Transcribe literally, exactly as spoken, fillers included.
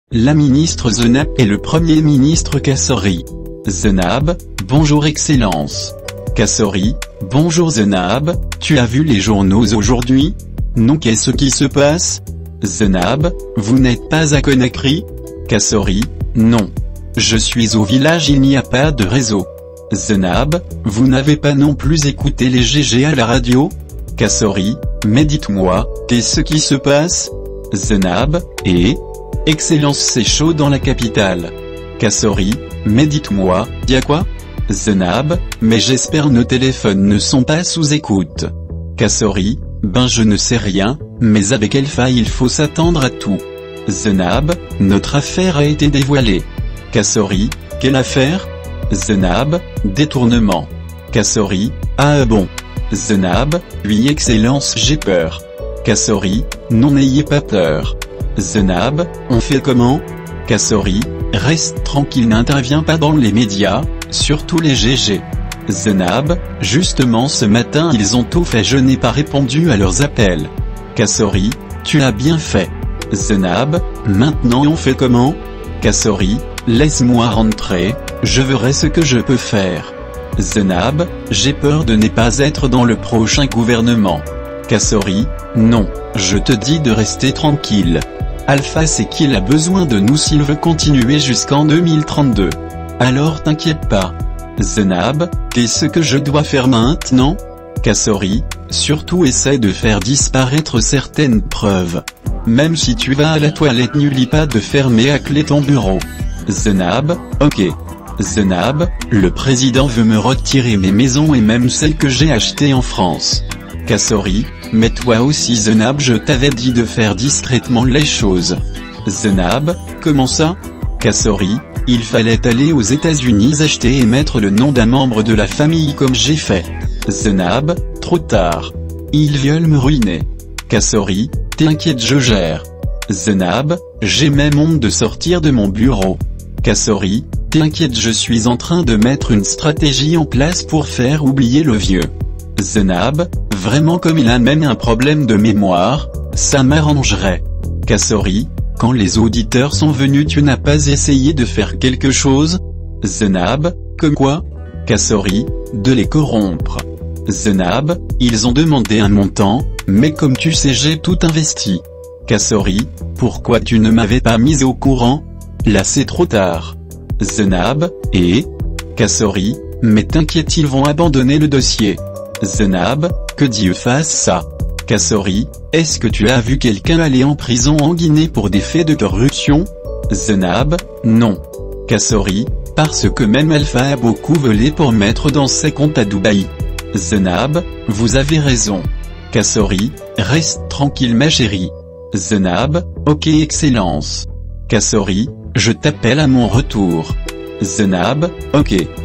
La ministre Zenab et le Premier ministre Kassori. Zenab: bonjour Excellence. Kassori: bonjour Zenab, tu as vu les journaux aujourd'hui? Non, qu'est-ce qui se passe? Zenab: vous n'êtes pas à Conakry? Kassori: non. Je suis au village, il n'y a pas de réseau. Zenab: vous n'avez pas non plus écouté les G G à la radio? Kassori: mais dites-moi, qu'est-ce qui se passe? Zenab: et Excellence, c'est chaud dans la capitale. Kassori: mais dites-moi, y a quoi? Zenab: mais j'espère nos téléphones ne sont pas sous écoute. Kassori: ben je ne sais rien, mais avec Alpha il faut s'attendre à tout. Zenab: notre affaire a été dévoilée. Kassori: quelle affaire? Zenab: détournement. Kassori: ah bon. Zenab: oui Excellence, j'ai peur. Kassori: non, n'ayez pas peur. Zenab: on fait comment? Kassori: reste tranquille, n'interviens pas dans les médias, surtout les G G. Zenab: justement ce matin ils ont tout fait, je n'ai pas répondu à leurs appels. Kassori: tu as bien fait. Zenab: maintenant on fait comment? Kassori: laisse-moi rentrer, je verrai ce que je peux faire. Zenab: j'ai peur de ne pas être dans le prochain gouvernement. Kassori: non, je te dis de rester tranquille. Alpha sait qu'il a besoin de nous s'il veut continuer jusqu'en deux mille trente-deux. Alors t'inquiète pas. Zenab: qu'est-ce que je dois faire maintenant? Kassori: surtout essaie de faire disparaître certaines preuves. Même si tu vas à la toilette, n'oublie pas de fermer à clé ton bureau. Zenab: ok. Zenab: le président veut me retirer mes maisons et même celles que j'ai achetées en France. Kassori: mais toi aussi Zenab, je t'avais dit de faire discrètement les choses. Zenab: comment ça? Kassori: il fallait aller aux États-Unis acheter et mettre le nom d'un membre de la famille comme j'ai fait. Zenab: trop tard. Ils veulent me ruiner. Kassori: t'inquiète, je gère. Zenab: j'ai même honte de sortir de mon bureau. Kassori: t'inquiète, je suis en train de mettre une stratégie en place pour faire oublier le vieux. Zenab: vraiment, comme il a même un problème de mémoire, ça m'arrangerait. Kassori: quand les auditeurs sont venus, tu n'as pas essayé de faire quelque chose? Zenab: comme quoi? Kassori: de les corrompre. Zenab: ils ont demandé un montant, mais comme tu sais j'ai tout investi. Kassori: pourquoi tu ne m'avais pas mis au courant? Là c'est trop tard. Zenab: et Kassori: mais t'inquiète, ils vont abandonner le dossier. Zenab: que Dieu fasse ça. Kassori: est-ce que tu as vu quelqu'un aller en prison en Guinée pour des faits de corruption? Zenab: non. Kassori: parce que même Alpha a beaucoup volé pour mettre dans ses comptes à Dubaï. Zenab: vous avez raison. Kassori: reste tranquille ma chérie. Zenab: ok Excellence. Kassori: je t'appelle à mon retour. Zenab: ok.